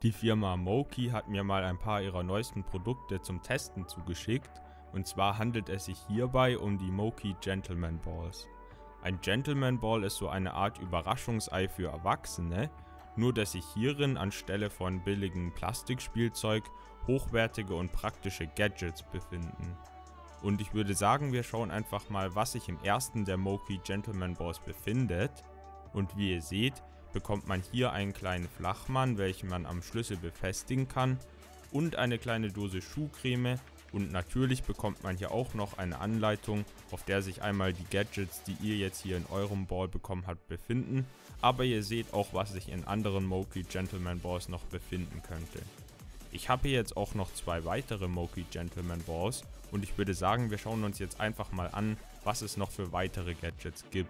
Die Firma Moki hat mir mal ein paar ihrer neuesten Produkte zum Testen zugeschickt, und zwar handelt es sich hierbei um die Moki Gentleman Balls. Ein Gentleman Ball ist so eine Art Überraschungsei für Erwachsene, nur dass sich hierin anstelle von billigem Plastikspielzeug hochwertige und praktische Gadgets befinden. Und ich würde sagen, wir schauen einfach mal, was sich im ersten der Moki Gentleman Balls befindet. Und wie ihr seht, bekommt man hier einen kleinen Flachmann, welchen man am Schlüssel befestigen kann, und eine kleine Dose Schuhcreme, und natürlich bekommt man hier auch noch eine Anleitung, auf der sich einmal die Gadgets, die ihr jetzt hier in eurem Ball bekommen habt, befinden, aber ihr seht auch, was sich in anderen Moki Gentleman Balls noch befinden könnte. Ich habe hier jetzt auch noch zwei weitere Moki Gentleman Balls, und ich würde sagen, wir schauen uns jetzt einfach mal an, was es noch für weitere Gadgets gibt.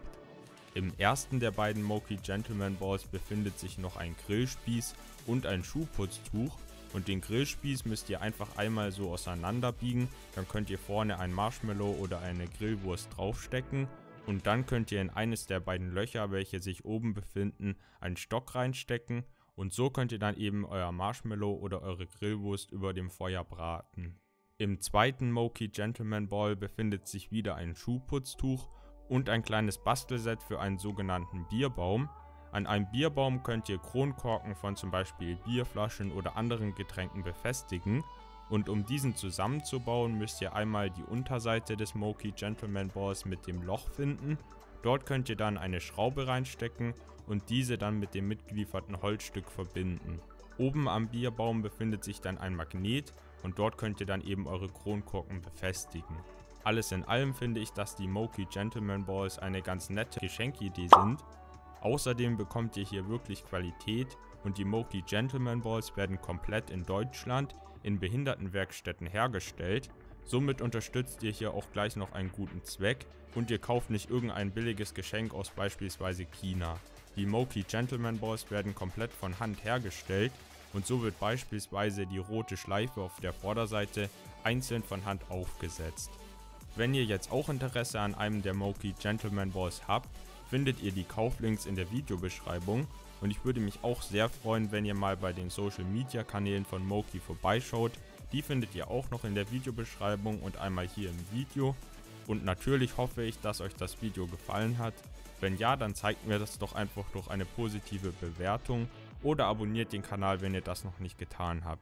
Im ersten der beiden Moki Gentleman Balls befindet sich noch ein Grillspieß und ein Schuhputztuch, und den Grillspieß müsst ihr einfach einmal so auseinanderbiegen, dann könnt ihr vorne ein Marshmallow oder eine Grillwurst draufstecken, und dann könnt ihr in eines der beiden Löcher, welche sich oben befinden, einen Stock reinstecken, und so könnt ihr dann eben euer Marshmallow oder eure Grillwurst über dem Feuer braten. Im zweiten Moki Gentleman Ball befindet sich wieder ein Schuhputztuch und ein kleines Bastelset für einen sogenannten Bierbaum. An einem Bierbaum könnt ihr Kronkorken von zum Beispiel Bierflaschen oder anderen Getränken befestigen, und um diesen zusammenzubauen, müsst ihr einmal die Unterseite des Moki Gentleman Balls mit dem Loch finden. Dort könnt ihr dann eine Schraube reinstecken und diese dann mit dem mitgelieferten Holzstück verbinden. Oben am Bierbaum befindet sich dann ein Magnet, und dort könnt ihr dann eben eure Kronkorken befestigen. Alles in allem finde ich, dass die Moki Gentleman Balls eine ganz nette Geschenkidee sind. Außerdem bekommt ihr hier wirklich Qualität, und die Moki Gentleman Balls werden komplett in Deutschland in Behindertenwerkstätten hergestellt. Somit unterstützt ihr hier auch gleich noch einen guten Zweck, und ihr kauft nicht irgendein billiges Geschenk aus beispielsweise China. Die Moki Gentleman Balls werden komplett von Hand hergestellt, und so wird beispielsweise die rote Schleife auf der Vorderseite einzeln von Hand aufgesetzt. Wenn ihr jetzt auch Interesse an einem der Moki Gentleman Balls habt, findet ihr die Kauflinks in der Videobeschreibung, und ich würde mich auch sehr freuen, wenn ihr mal bei den Social Media Kanälen von Moki vorbeischaut. Die findet ihr auch noch in der Videobeschreibung und einmal hier im Video. Und natürlich hoffe ich, dass euch das Video gefallen hat. Wenn ja, dann zeigt mir das doch einfach durch eine positive Bewertung oder abonniert den Kanal, wenn ihr das noch nicht getan habt.